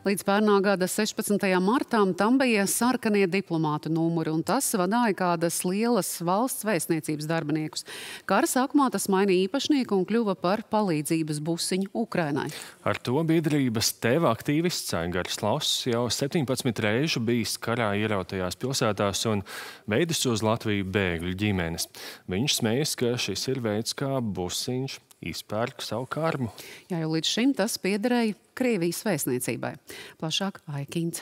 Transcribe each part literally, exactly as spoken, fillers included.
Līdz pērnā gada sešpadsmitajam martam tam bija sarkanie diplomātu numuri, un tas vadīja kādas lielas valsts vēstniecības darbiniekus. Kara sākumā tas mainīja īpašnieku un kļuva par palīdzības busiņu Ukrainai. Ar to biedrības Teva aktīvists Aigars Lauss jau septiņpadsmit reižu bijis karā ierautajās pilsētās un veidis uz Latviju bēgļu ģimenes. Viņš smējas, ka šis ir veids, kā busiņš izpērk savu karmu. Jā, jo līdz šim tas piederēja Krievijas vēstniecībai. Plašāk Aikins.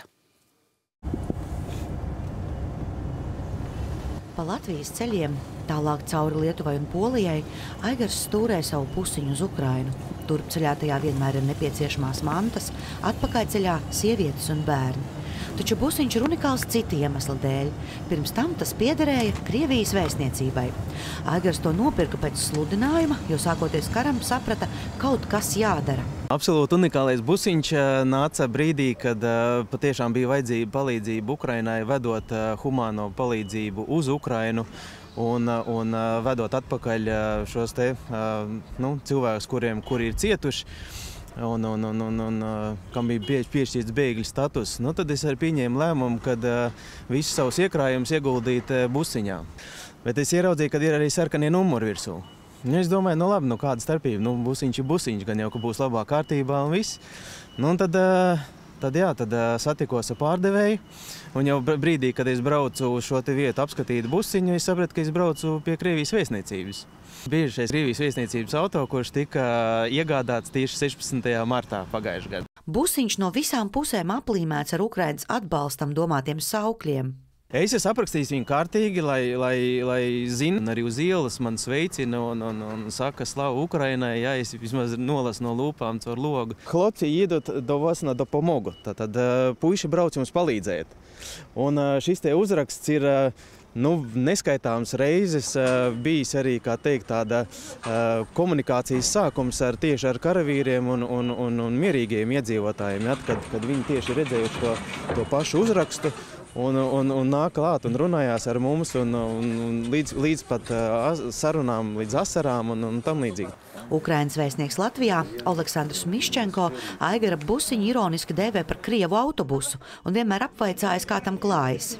Pa Latvijas ceļiem, tālāk cauri Lietuvai un Polijai, Aigars stūrē savu pusiņu uz Ukrainu. Turpceļā tajā vienmēr ir nepieciešamās mantas, atpakaļceļā sievietes un bērni. Taču busiņš ir unikāls citu iemeslu dēļ. Pirms tam tas piederēja Krievijas vēstniecībai. Aigars to nopirka pēc sludinājuma, jo sākoties karam saprata, kaut kas jādara. Absolūti unikālais busiņš nāca brīdī, kad patiešām bija vajadzība palīdzība Ukrainai, vedot humāno palīdzību uz Ukrainu un, un vedot atpakaļ šos te, nu, cilvēkus, kuriem, kuri ir cietuši. Un, un, un, un, un kam bija piešķirts bēgļu status. Nu, tad es arī pieņēmu lēmumu, kad uh, visus savus iekrājumus ieguldīt uh, busiņā. Bet es ieraudzīju, ka ir arī sarkanie numuri virsū. Nu, es domāju, nu labi, nu kāda starpība, nu busiņš ir busiņš, gan jau, ka būs labā kārtībā un viss. Nu, un tad, uh, tad, jā, tad uh, satikos ar pārdevēju, un jau brīdī, kad es braucu uz šo te vietu apskatīt busiņu, es sapratu, ka es braucu pie Krievijas vēstniecības. Biežais Krievijas vēstniecības auto, kurš tika iegādāts tieši sešpadsmitajā martā pagājušajā gadā. Busiņš no visām pusēm aplīmēts ar Ukrainas atbalstam domātiem saukļiem. Es esmu aprakstījis viņu kārtīgi, lai, lai, lai zinu, un arī uz ielas man sveicina un, un, un saka slavu Ukrainai, ja es vismaz nolasu no lūpām caur logu. Хлопці їдуть до вас на допомогу. Tad puiši brauc jums palīdzēt. Un šis te uzraksts ir nu, neskaitāms reizes bijis arī, kā teikt, tāda komunikācijas sākums ar tieši ar karavīriem un, un, un, un mierīgiem iedzīvotājiem, ja, kad, kad viņi tieši redzējuši to, to pašu uzrakstu un, un, un nāk klāt un runājās ar mums un, un, un līdz, līdz pat sarunām, līdz asarām un, un tam līdzīgi. Ukrainas vēstnieks Latvijā Oleksandrs Miščenko Aigara busiņu ironiski dēvē par Krievu autobusu un vienmēr apvaicājas, kā tam klājas.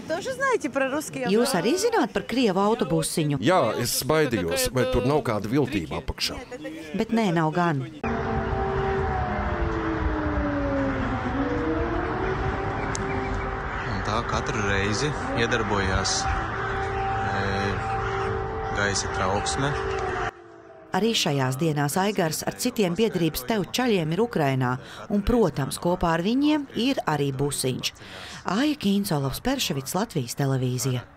Jūs arī zināt par Krievu autobusiņu? Jā, es baidījos, vai tur nav kāda viltība apakšā. Bet nē, nav gan. Un tā katru reizi iedarbojās e, gaisa trauksme. Arī šajās dienās Aigars ar citiem biedrības Tev čaļiem ir Ukrainā, un, protams, kopā ar viņiem ir arī busiņš. Aija Kīns, Olavs Perševits, Latvijas televīzija.